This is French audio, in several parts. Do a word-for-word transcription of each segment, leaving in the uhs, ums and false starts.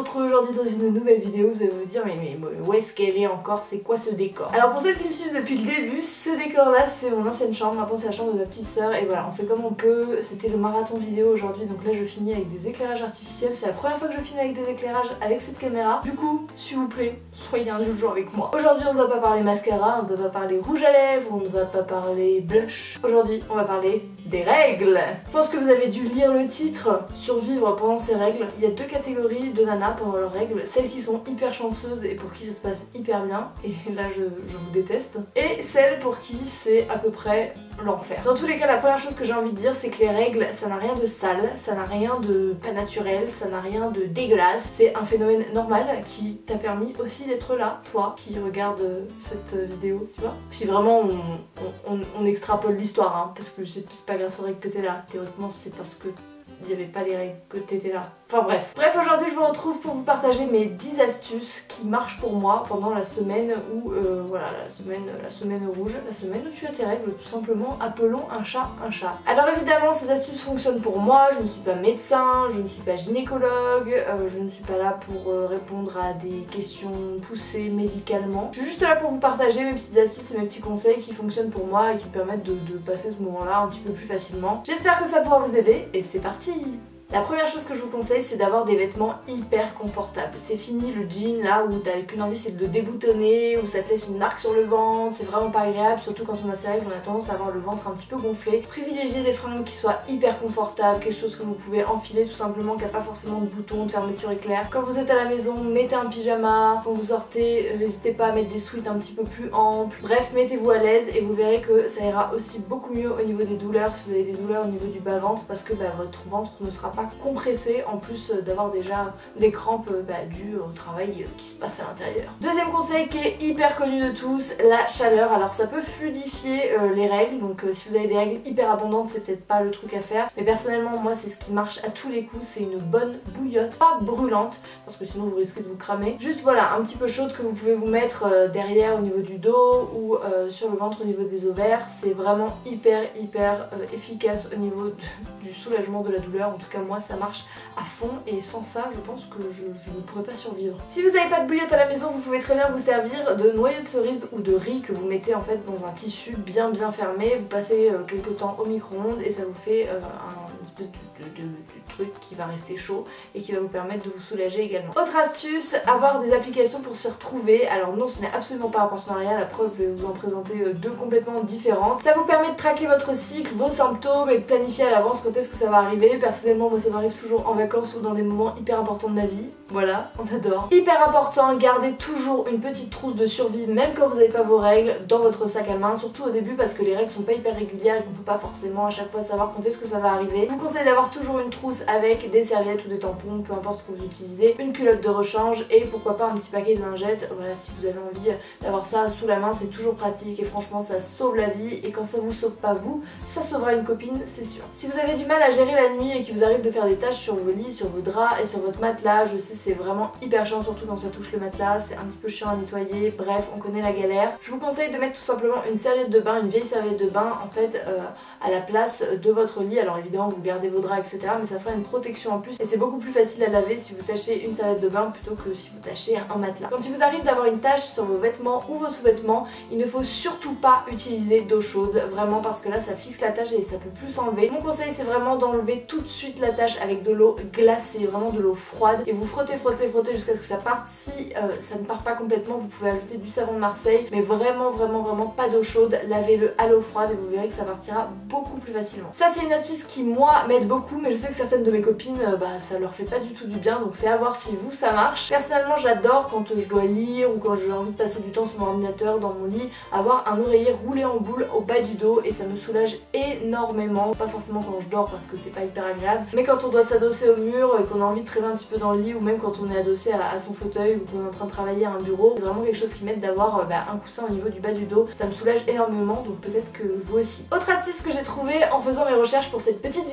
retrouver aujourd'hui dans une nouvelle vidéo. Vous allez vous dire mais, mais, mais où est-ce qu'elle est encore? C'est quoi ce décor? Alors pour celles qui me suivent depuis le début, ce décor là c'est mon ancienne chambre, maintenant c'est la chambre de ma petite sœur et voilà, on fait comme on peut. C'était le marathon vidéo aujourd'hui, donc là je finis avec des éclairages artificiels. C'est la première fois que je filme avec des éclairages avec cette caméra. Du coup, s'il vous plaît, soyez indulgents avec moi. Aujourd'hui on ne va pas parler mascara, on ne va pas parler rouge à lèvres, on ne va pas parler blush. Aujourd'hui on va parler des règles. Je pense que vous avez dû lire le titre, survivre pendant ses règles. Il y a deux catégories de nanas pendant leurs règles, celles qui sont hyper chanceuses et pour qui ça se passe hyper bien, et là je, je vous déteste, et celles pour qui c'est à peu près l'enfer. Dans tous les cas, la première chose que j'ai envie de dire, c'est que les règles, ça n'a rien de sale, ça n'a rien de pas naturel, ça n'a rien de dégueulasse. C'est un phénomène normal qui t'a permis aussi d'être là, toi qui regardes cette vidéo, tu vois. Si vraiment on, on, on, on extrapole l'histoire, hein, parce que c'est pas grâce aux règles que t'es là, théoriquement c'est parce que il n'y avait pas les règles que t'étais là. Enfin bref. Bref, aujourd'hui je vous retrouve pour vous partager mes dix astuces qui marchent pour moi pendant la semaine où, euh, voilà, la semaine, la semaine rouge, la semaine où tu as tes règles, tout simplement. Appelons un chat un chat. Alors évidemment, ces astuces fonctionnent pour moi, je ne suis pas médecin, je ne suis pas gynécologue, euh, je ne suis pas là pour euh, répondre à des questions poussées médicalement. Je suis juste là pour vous partager mes petites astuces et mes petits conseils qui fonctionnent pour moi et qui me permettent de, de passer ce moment-là un petit peu plus facilement. J'espère que ça pourra vous aider et c'est parti! La première chose que je vous conseille, c'est d'avoir des vêtements hyper confortables. C'est fini le jean là où t'as qu'une envie, c'est de le déboutonner, où ça te laisse une marque sur le ventre, c'est vraiment pas agréable, surtout quand on a ses règles, on a tendance à avoir le ventre un petit peu gonflé. Privilégiez des fringues qui soient hyper confortables, quelque chose que vous pouvez enfiler tout simplement, qui n'a pas forcément de boutons, de fermeture éclair. Quand vous êtes à la maison, mettez un pyjama, quand vous sortez, n'hésitez pas à mettre des sweats un petit peu plus amples. Bref, mettez-vous à l'aise et vous verrez que ça ira aussi beaucoup mieux au niveau des douleurs, si vous avez des douleurs au niveau du bas-ventre, parce que bah, votre ventre ne sera pas compressé en plus d'avoir déjà des crampes bah, dues au travail qui se passe à l'intérieur. Deuxième conseil qui est hyper connu de tous, la chaleur. Alors ça peut fluidifier euh, les règles, donc euh, si vous avez des règles hyper abondantes, c'est peut-être pas le truc à faire, mais personnellement moi c'est ce qui marche à tous les coups, c'est une bonne bouillotte, pas brûlante parce que sinon vous risquez de vous cramer, juste voilà un petit peu chaude que vous pouvez vous mettre euh, derrière au niveau du dos ou euh, sur le ventre au niveau des ovaires. C'est vraiment hyper hyper euh, efficace au niveau de, du soulagement de la douleur. En tout cas moi ça marche à fond et sans ça je pense que je, je ne pourrais pas survivre. Si vous n'avez pas de bouillotte à la maison, vous pouvez très bien vous servir de noyau de cerise ou de riz que vous mettez en fait dans un tissu bien bien fermé. Vous passez euh, quelques temps au micro-ondes et ça vous fait euh, un espèce de, de, de, de truc qui va rester chaud et qui va vous permettre de vous soulager également. Autre astuce, avoir des applications pour s'y retrouver. Alors non, ce n'est absolument pas un partenariat, la preuve je vais vous en présenter euh, deux complètement différentes. Ça vous permet de traquer votre cycle, vos symptômes et de planifier à l'avance quand est-ce que ça va arriver. Personnellement moi ça m'arrive toujours en vacances ou dans des moments hyper importants de ma vie. Voilà, on adore. Hyper important, gardez toujours une petite trousse de survie même quand vous n'avez pas vos règles dans votre sac à main, surtout au début parce que les règles sont pas hyper régulières et qu'on peut pas forcément à chaque fois savoir quand est-ce que ça va arriver. Je vous conseille d'avoir toujours une trousse avec des serviettes ou des tampons, peu importe ce que vous utilisez, une culotte de rechange et pourquoi pas un petit paquet de lingettes. Voilà, si vous avez envie d'avoir ça sous la main, c'est toujours pratique et franchement ça sauve la vie, et quand ça vous sauve pas vous, ça sauvera une copine, c'est sûr. Si vous avez du mal à gérer la nuit et qu'il vous arrive de faire des tâches sur vos lits, sur vos draps et sur votre matelas, je sais c'est vraiment hyper chiant, surtout quand ça touche le matelas, c'est un petit peu chiant à nettoyer, bref on connaît la galère. Je vous conseille de mettre tout simplement une serviette de bain, une vieille serviette de bain en fait euh, à la place de votre lit. Alors évidemment vous gardez vos draps etc, mais ça fera une protection en plus et c'est beaucoup plus facile à laver si vous tachez une serviette de bain plutôt que si vous tachez un matelas. Quand il vous arrive d'avoir une tache sur vos vêtements ou vos sous-vêtements, il ne faut surtout pas utiliser d'eau chaude, vraiment, parce que là ça fixe la tache et ça peut plus s'enlever. Mon conseil c'est vraiment d'enlever tout de suite la tache avec de l'eau glacée, vraiment de l'eau froide, et vous frottez frottez frottez jusqu'à ce que ça parte. Si euh, ça ne part pas complètement, vous pouvez ajouter du savon de Marseille, mais vraiment vraiment vraiment pas d'eau chaude, lavez-le à l'eau froide et vous verrez que ça partira beaucoup plus facilement. Ça c'est une astuce qui moi m'aide beaucoup, mais je sais que certaines de mes copines euh, bah ça leur fait pas du tout du bien, donc c'est à voir si vous ça marche. Personnellement j'adore quand je dois lire ou quand j'ai envie de passer du temps sur mon ordinateur dans mon lit, avoir un oreiller roulé en boule au bas du dos et ça me soulage énormément. Pas forcément quand je dors parce que c'est pas hyper agréable, mais quand on doit s'adosser au mur et qu'on a envie de traîner un petit peu dans le lit, ou même quand on est adossé à, à son fauteuil ou qu'on est en train de travailler à un bureau, c'est vraiment quelque chose qui m'aide d'avoir euh, bah, un coussin au niveau du bas du dos. Ça me soulage énormément, donc peut-être que vous aussi. Autre astuce que j'ai trouvée en faisant mes recherches pour cette petite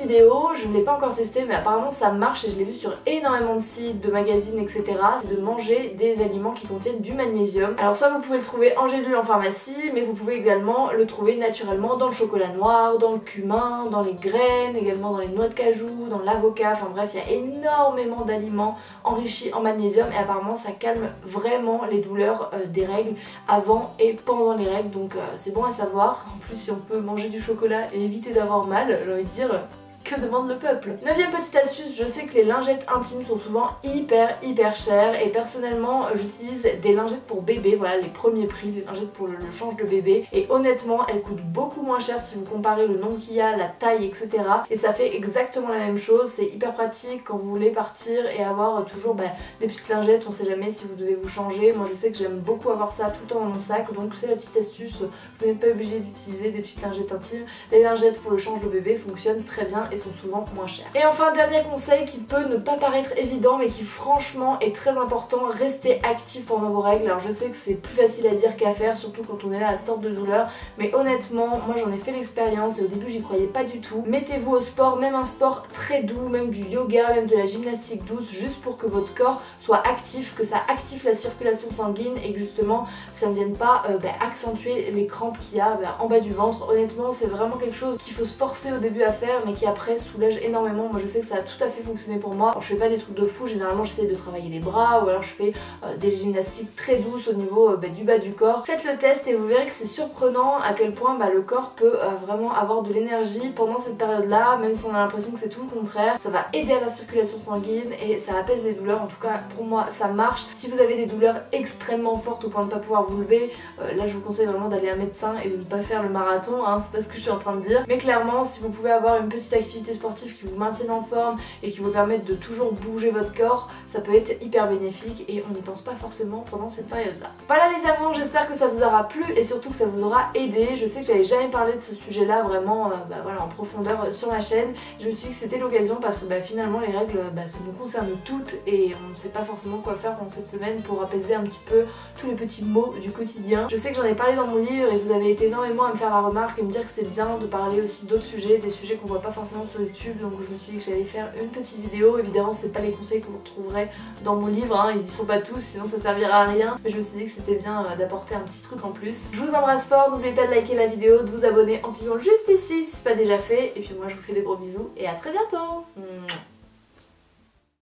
vidéo, je ne l'ai pas encore testé mais apparemment ça marche et je l'ai vu sur énormément de sites, de magazines, et cetera. C'est de manger des aliments qui contiennent du magnésium. Alors soit vous pouvez le trouver en gélule en pharmacie, mais vous pouvez également le trouver naturellement dans le chocolat noir, dans le cumin, dans les graines, également dans les noix de cajou, dans l'avocat, enfin bref il y a énormément d'aliments enrichis en magnésium et apparemment ça calme vraiment les douleurs euh, des règles avant et pendant les règles, donc euh, c'est bon à savoir. En plus si on peut manger du chocolat et éviter d'avoir mal, j'ai envie de dire... que demande le peuple? Neuvième petite astuce, je sais que les lingettes intimes sont souvent hyper hyper chères et personnellement j'utilise des lingettes pour bébé, voilà les premiers prix, les lingettes pour le, le change de bébé, et honnêtement elles coûtent beaucoup moins cher si vous comparez le nombre qu'il y a, la taille, et cetera. Et ça fait exactement la même chose, c'est hyper pratique quand vous voulez partir et avoir toujours bah, des petites lingettes, on sait jamais si vous devez vous changer. Moi je sais que j'aime beaucoup avoir ça tout le temps dans mon sac, donc c'est la petite astuce, vous n'êtes pas obligé d'utiliser des petites lingettes intimes, les lingettes pour le change de bébé fonctionnent très bien et sont souvent moins chers. Et enfin dernier conseil qui peut ne pas paraître évident mais qui franchement est très important, restez actif pendant vos règles. Alors je sais que c'est plus facile à dire qu'à faire, surtout quand on est là à ce temps de douleur, mais honnêtement moi j'en ai fait l'expérience et au début j'y croyais pas du tout. Mettez-vous au sport, même un sport très doux, même du yoga, même de la gymnastique douce, juste pour que votre corps soit actif, que ça active la circulation sanguine et que justement ça ne vienne pas euh, bah, accentuer les crampes qu'il y a bah, en bas du ventre. Honnêtement c'est vraiment quelque chose qu'il faut se forcer au début à faire mais qui après soulage énormément. Moi je sais que ça a tout à fait fonctionné pour moi. Alors, je fais pas des trucs de fou, généralement j'essaie de travailler les bras ou alors je fais euh, des gymnastiques très douces au niveau euh, bah, du bas du corps. Faites le test et vous verrez que c'est surprenant à quel point bah, le corps peut euh, vraiment avoir de l'énergie pendant cette période là, même si on a l'impression que c'est tout le contraire. Ça va aider à la circulation sanguine et ça apaise les douleurs, en tout cas pour moi ça marche. Si vous avez des douleurs extrêmement fortes au point de ne pas pouvoir vous lever, euh, là je vous conseille vraiment d'aller à un médecin et de ne pas faire le marathon, hein, c'est pas ce que je suis en train de dire, mais clairement si vous pouvez avoir une petite activité sportive qui vous maintiennent en forme et qui vous permettent de toujours bouger votre corps, ça peut être hyper bénéfique et on n'y pense pas forcément pendant cette période là. Voilà les amours, j'espère que ça vous aura plu et surtout que ça vous aura aidé. Je sais que j'avais jamais parlé de ce sujet là vraiment euh, bah, voilà, en profondeur euh, sur ma chaîne. Je me suis dit que c'était l'occasion parce que bah, finalement les règles bah, ça nous concerne toutes et on ne sait pas forcément quoi faire pendant cette semaine pour apaiser un petit peu tous les petits maux du quotidien. Je sais que j'en ai parlé dans mon livre et vous avez été énormément à me faire la remarque et me dire que c'est bien de parler aussi d'autres sujets, des sujets qu'on voit pas forcément sur YouTube, donc je me suis dit que j'allais faire une petite vidéo. Évidemment c'est pas les conseils que vous retrouverez dans mon livre, hein, ils y sont pas tous sinon ça servira à rien, mais je me suis dit que c'était bien euh, d'apporter un petit truc en plus. Je vous embrasse fort, n'oubliez pas de liker la vidéo, de vous abonner en cliquant juste ici si c'est pas déjà fait, et puis moi je vous fais des gros bisous et à très bientôt.